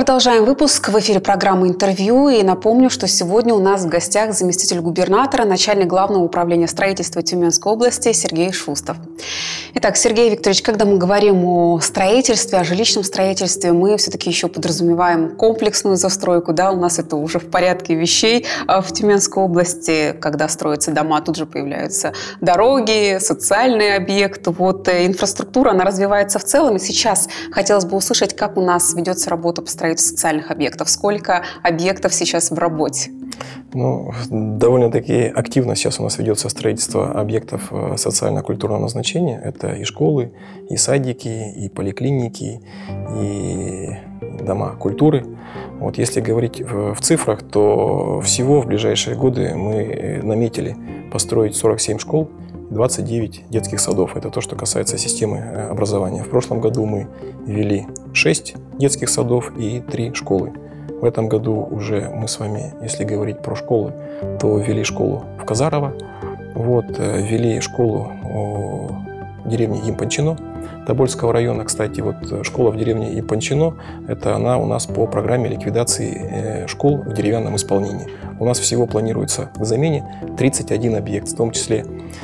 Продолжаем выпуск. В эфире программы «Интервью». И напомню, что сегодня у нас в гостях заместитель губернатора, начальник Главного управления строительства Тюменской области Сергей Шустов. Итак, Сергей Викторович, когда мы говорим о строительстве, о жилищном строительстве, мы все-таки еще подразумеваем комплексную застройку. Да? У нас это уже в порядке вещей. В Тюменской области, когда строятся дома, тут же появляются дороги, социальные объекты. Вот инфраструктура, она развивается в целом. И сейчас хотелось бы услышать, как у нас ведется работа по строительству социальных объектов. Сколько объектов сейчас в работе? Ну, довольно-таки активно сейчас у нас ведется строительство объектов социально-культурного назначения. Это и школы, и садики, и поликлиники, и дома культуры. Вот если говорить в цифрах, то всего в ближайшие годы мы наметили построить 47 школ, 29 детских садов. Это то, что касается системы образования. В прошлом году мы ввели 6 детских садов и 3 школы. В этом году уже мы с вами, если говорить про школы, то ввели школу в Казарово, ввели школу в деревне Импанчино Тобольского района. Кстати, вот школа в деревне Импанчино, это она у нас по программе ликвидации школ в деревянном исполнении. У нас всего планируется к замене 31 объект, в том числе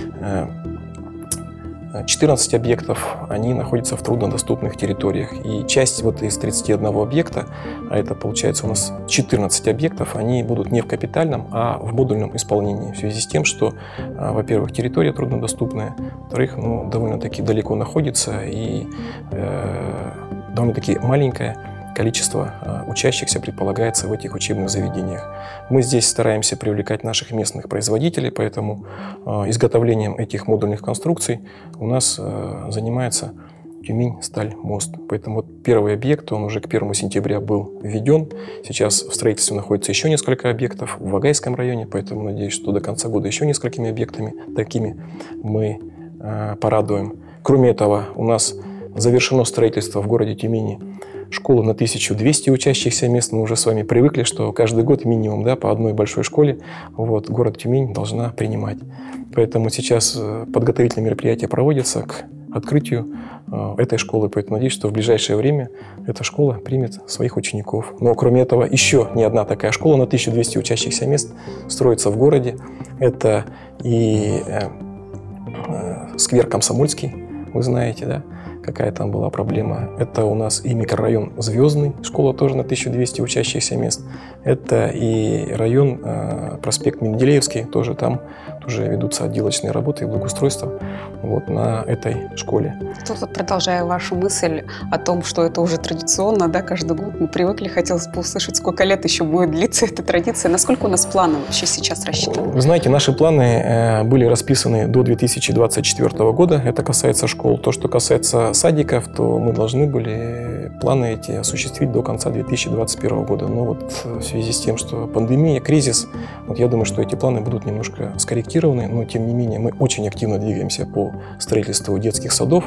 14 объектов, они находятся в труднодоступных территориях. И часть из 31 объекта, а это получается у нас 14 объектов, они будут не в капитальном, а в модульном исполнении. В связи с тем, что, во-первых, территория труднодоступная, во-вторых, довольно-таки далеко находится и довольно-таки маленькое количество учащихся предполагается в этих учебных заведениях. Мы здесь стараемся привлекать наших местных производителей, поэтому изготовлением этих модульных конструкций у нас занимается Тюмень-Сталь-Мост. Поэтому первый объект, он уже к 1 сентября был введен. Сейчас в строительстве находится еще несколько объектов в Вагайском районе, поэтому надеюсь, что до конца года еще несколькими объектами такими мы порадуем. Кроме этого, у нас завершено строительство в городе Тюмени школы на 1200 учащихся мест. Мы уже с вами привыкли, что каждый год минимум по одной большой школе город Тюмень должна принимать. Поэтому сейчас подготовительные мероприятия проводятся к открытию этой школы. Поэтому надеюсь, что в ближайшее время эта школа примет своих учеников. Но кроме этого, еще не одна такая школа на 1200 учащихся мест строится в городе. Это и сквер Комсомольский, вы знаете, да? Какая там была проблема. Это у нас и микрорайон Звездный, школа тоже на 1200 учащихся мест. Это и район проспект Менделеевский, тоже там тоже ведутся отделочные работы и благоустройство на этой школе. Тут продолжая вашу мысль о том, что это уже традиционно, каждый год мы привыкли, хотелось бы услышать, сколько лет еще будет длиться эта традиция, насколько у нас планы вообще сейчас рассчитаны? Вы знаете, наши планы были расписаны до 2024 года, это касается школ. То, что касается садиков, то мы должны были планы эти осуществить до конца 2021 года. Но в связи с тем, что пандемия, кризис, я думаю, что эти планы будут немножко скорректированы, но тем не менее мы очень активно двигаемся по строительству детских садов.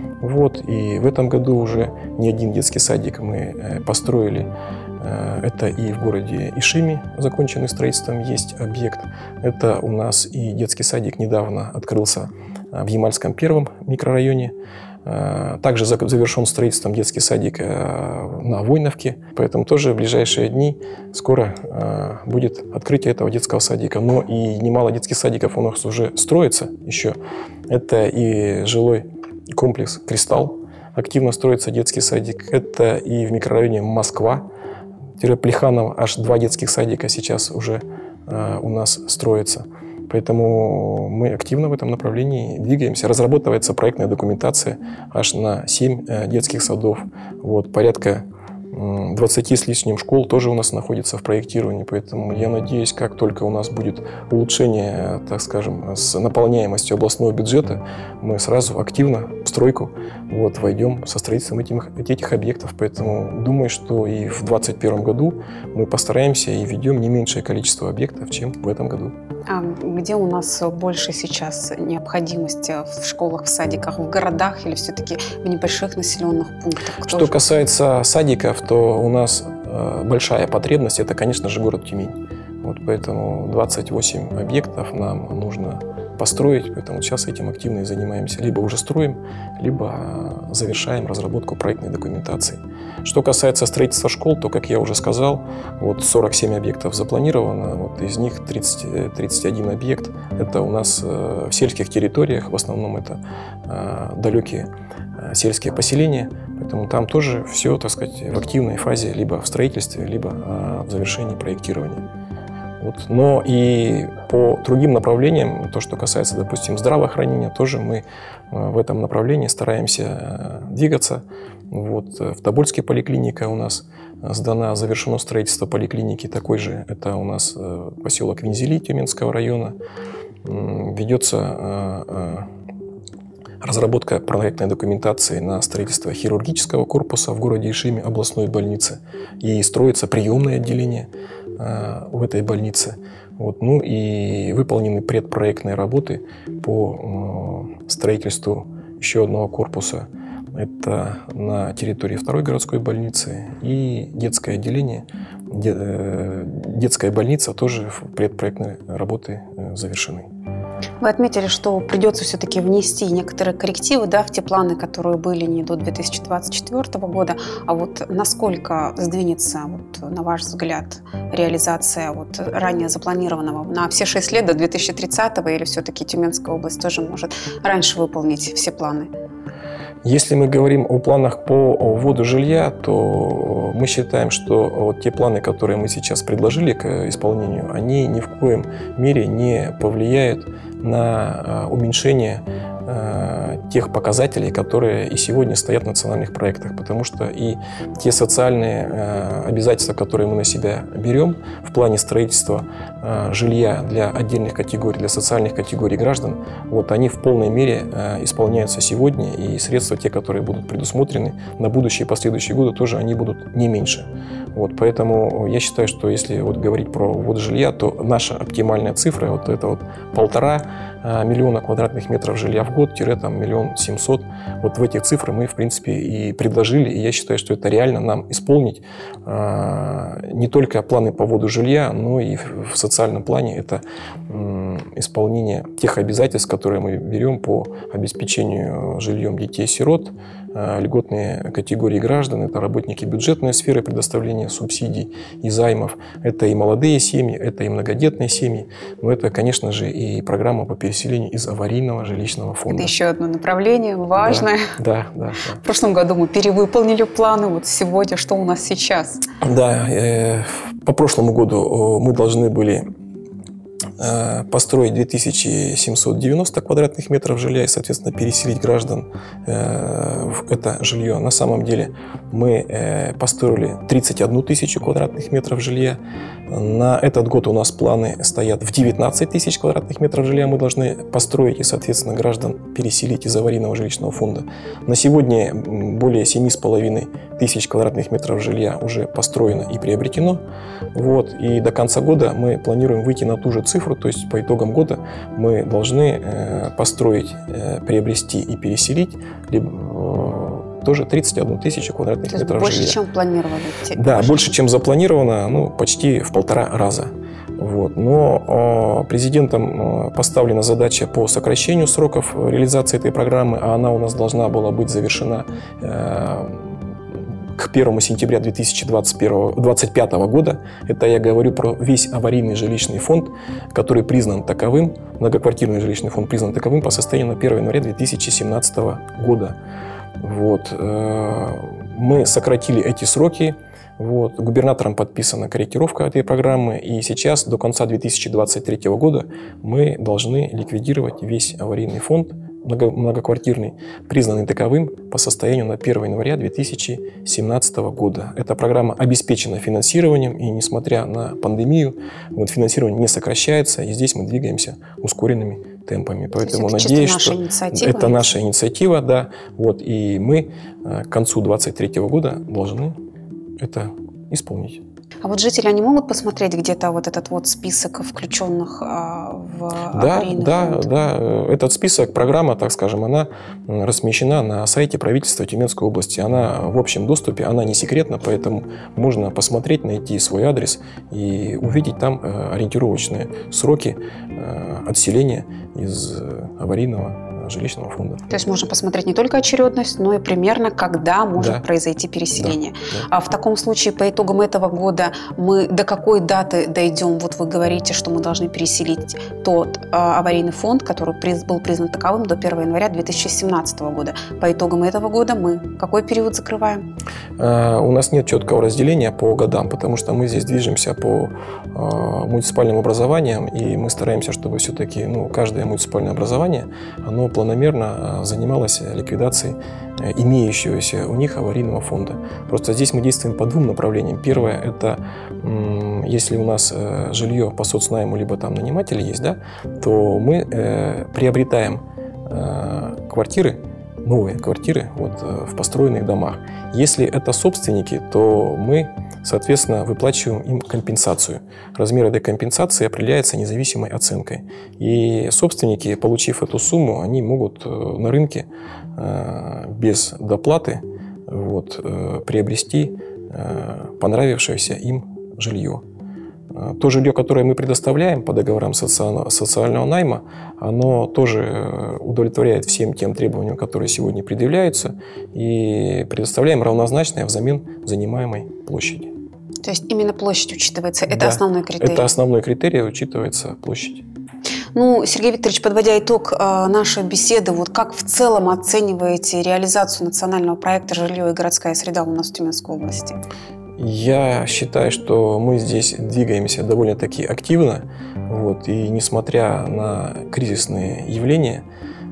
И в этом году уже не один детский садик мы построили. Это и в городе Ишиме, законченный строительством, есть объект. Это у нас и детский садик недавно открылся в Ямальском первом микрорайоне. Также завершен строительством детский садик на Войновке, поэтому тоже в ближайшие дни скоро будет открытие этого детского садика. Но и немало детских садиков у нас уже строится еще. Это и жилой комплекс «Кристалл», активно строится детский садик. Это и в микрорайоне Москва-Плеханово аж 2 детских садика сейчас уже у нас строятся. Поэтому мы активно в этом направлении двигаемся. Разрабатывается проектная документация аж на 7 детских садов. Порядка 20 с лишним школ тоже у нас находится в проектировании. Поэтому я надеюсь, как только у нас будет улучшение, так скажем, с наполняемостью областного бюджета, мы сразу активно в стройку войдем со строительством этих объектов. Поэтому думаю, что и в 2021 году мы постараемся и введем не меньшее количество объектов, чем в этом году. А где у нас больше сейчас необходимости в школах, в садиках, в городах или все-таки в небольших населенных пунктах? Что касается садиков, то у нас большая потребность – это, конечно же, город Тюмень. Поэтому 28 объектов нам нужно построить, поэтому сейчас этим активно и занимаемся. Либо уже строим, либо завершаем разработку проектной документации. Что касается строительства школ, то, как я уже сказал, вот 47 объектов запланировано, вот из них 31 объект – это у нас в сельских территориях, в основном это далекие сельские поселения, поэтому там тоже все, так сказать, в активной фазе, либо в строительстве, либо в завершении проектирования. Вот. Но и по другим направлениям, то, что касается, допустим, здравоохранения, тоже мы в этом направлении стараемся двигаться. Вот. В Тобольске поликлиника у нас сдана, завершено строительство поликлиники такой же. Это у нас поселок Вензели Тюменского района. Ведется разработка проектной документации на строительство хирургического корпуса в городе Ишиме областной больницы. И строится приемное отделение в этой больнице. Вот. Ну и выполнены предпроектные работы по строительству еще одного корпуса. Это на территории второй городской больницы и детское отделение. Детская больница тоже предпроектные работы завершены. Вы отметили, что придется все-таки внести некоторые коррективы, да, в те планы, которые были не до 2024 года. А вот насколько сдвинется, вот, на ваш взгляд, реализация вот ранее запланированного на все 6 лет до 2030 или все-таки Тюменская область тоже может раньше выполнить все планы? Если мы говорим о планах по вводу жилья, то мы считаем, что вот те планы, которые мы сейчас предложили к исполнению, они ни в коем мере не повлияют на уменьшение тех показателей, которые и сегодня стоят в национальных проектах, потому что и те социальные обязательства, которые мы на себя берем в плане строительства жилья для отдельных категорий, для социальных категорий граждан, вот они в полной мере исполняются сегодня, и средства, те, которые будут предусмотрены на будущие и последующие годы, тоже они будут не меньше. Вот, поэтому я считаю, что если вот говорить про ввод жилья, то наша оптимальная цифра вот это вот 1,5 миллиона квадратных метров жилья в год, там 1 700 000. Вот в этих цифрах мы, в принципе, и предложили, и я считаю, что это реально нам исполнить не только планы по вводу жилья, но и в социальном плане это исполнение тех обязательств, которые мы берем по обеспечению жильем детей-сирот, льготные категории граждан, это работники бюджетной сферы предоставления субсидий и займов, это и молодые семьи, это и многодетные семьи, но это, конечно же, и программа по переселению из аварийного жилищного фонда. Это еще одно направление важное. Да. В прошлом году мы перевыполнили планы, вот сегодня что у нас сейчас? Да, по прошлому году мы должны были построить 2790 квадратных метров жилья и, соответственно, переселить граждан в это жилье. На самом деле мы построили 31 тысячу квадратных метров жилья. На этот год у нас планы стоят в 19 тысяч квадратных метров жилья мы должны построить и, соответственно, граждан переселить из аварийного жилищного фонда. На сегодня более 7,5 тысяч квадратных метров жилья уже построено и приобретено. Вот. И до конца года мы планируем выйти на ту же цифру, то есть по итогам года мы должны построить, приобрести и переселить тоже 31 тысячу квадратных метров больше, жилья. чем планировали? Да, больше, чем запланировано, почти в 1,5 раза. Вот. Но президентом поставлена задача по сокращению сроков реализации этой программы, а она у нас должна была быть завершена к 1 сентября 2025 года. Это я говорю про весь аварийный жилищный фонд, который признан таковым, многоквартирный жилищный фонд признан таковым по состоянию на 1 января 2017 года. Вот. Мы сократили эти сроки. Вот. Губернатором подписана корректировка этой программы, и сейчас до конца 2023 года мы должны ликвидировать весь аварийный фонд многоквартирный, признанный таковым по состоянию на 1 января 2017 года. Эта программа обеспечена финансированием, и несмотря на пандемию, финансирование не сокращается, и здесь мы двигаемся ускоренными темпами. Поэтому надеюсь, что это наша инициатива, да. Вот, и мы к концу 2023 года должны это исполнить. А вот жители, они могут посмотреть где-то вот этот вот список включенных в аварийный фонд? Да. Этот список, программа, так скажем, она размещена на сайте правительства Тюменской области. Она в общем доступе, она не секретна, поэтому можно посмотреть, найти свой адрес и увидеть там ориентировочные сроки отселения из аварийного жилищного фонда. То есть можно посмотреть не только очередность, но и примерно, когда может произойти переселение. А в таком случае, по итогам этого года, мы до какой даты дойдем? Вот вы говорите, что мы должны переселить тот аварийный фонд, который был признан таковым до 1 января 2017 года. По итогам этого года мы какой период закрываем? У нас нет четкого разделения по годам, потому что мы здесь движемся по муниципальным образованиям, и мы стараемся, чтобы все-таки каждое муниципальное образование, оно планомерно занималось ликвидацией имеющегося у них аварийного фонда. Просто здесь мы действуем по двум направлениям. Первое – это если у нас жилье по соцнайму, либо там наниматели есть, то мы приобретаем квартиры, новые квартиры в построенных домах. Если это собственники, то мы, соответственно, выплачиваем им компенсацию. Размер этой компенсации определяется независимой оценкой. И собственники, получив эту сумму, они могут на рынке без доплаты приобрести понравившееся им жилье. То жилье, которое мы предоставляем по договорам социального найма, оно тоже удовлетворяет всем тем требованиям, которые сегодня предъявляются, и предоставляем равнозначное взамен занимаемой площади. То есть именно площадь учитывается? Это основной критерий? Это основной критерий, учитывается площадь. Сергей Викторович, подводя итог нашей беседы, как в целом оцениваете реализацию национального проекта «Жилье и городская среда» у нас в Тюменской области? Я считаю, что мы здесь двигаемся довольно-таки активно, и несмотря на кризисные явления,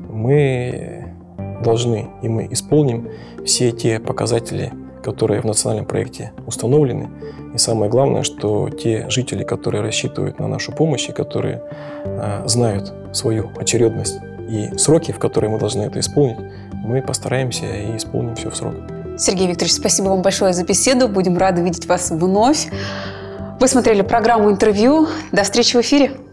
мы должны и мы исполним все те показатели, которые в национальном проекте установлены. И самое главное, что те жители, которые рассчитывают на нашу помощь и которые знают свою очередность и сроки, в которые мы должны это исполнить, мы постараемся и исполним все в срок. Сергей Викторович, спасибо вам большое за беседу. Будем рады видеть вас вновь. Вы смотрели программу «Интервью». До встречи в эфире.